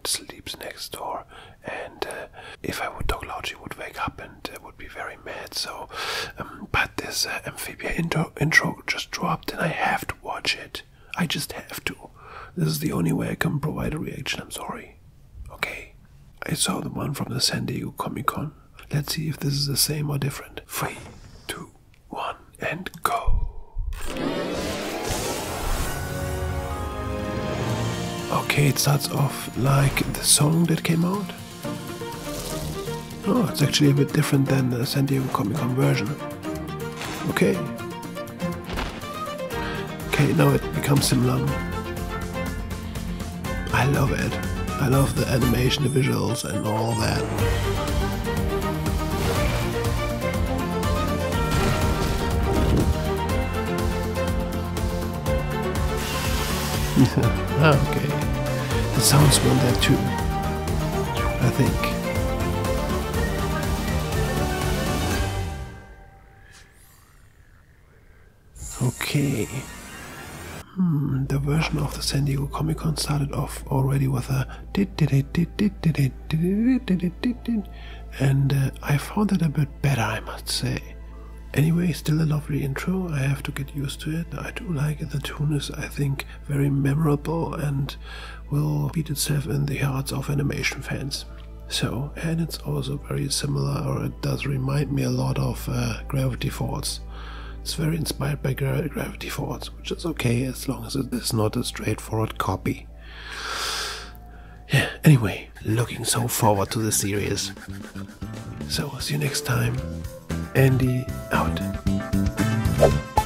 sleeps next door, and if I would talk loud, she would wake up and would be very mad. So, but this Amphibia intro just dropped, and I have to watch it. I just have to. This is the only way I can provide a reaction. I'm sorry. Okay. I saw the one from the San Diego Comic-Con. Let's see if this is the same or different. 3, 2, 1, and go. Okay, it starts off like the song that came out. Oh, it's actually a bit different than the San Diego Comic-Con version. Okay. Okay, now it becomes similar. I love it. I love the animation, the visuals, and all that. Okay. The sounds were there too, I think. Okay. The version of the San Diego Comic-Con started off already with a and I found it a bit better, I must say. Anyway, still a lovely intro. I have to get used to it. I do like it. The tune is, I think, very memorable and will beat itself in the hearts of animation fans. So, and it's also very similar, or it does remind me a lot of Gravity Falls. It's very inspired by Gravity Falls, which is okay as long as it is not a straightforward copy. Yeah, anyway, looking so forward to the series. So, see you next time. Andy out.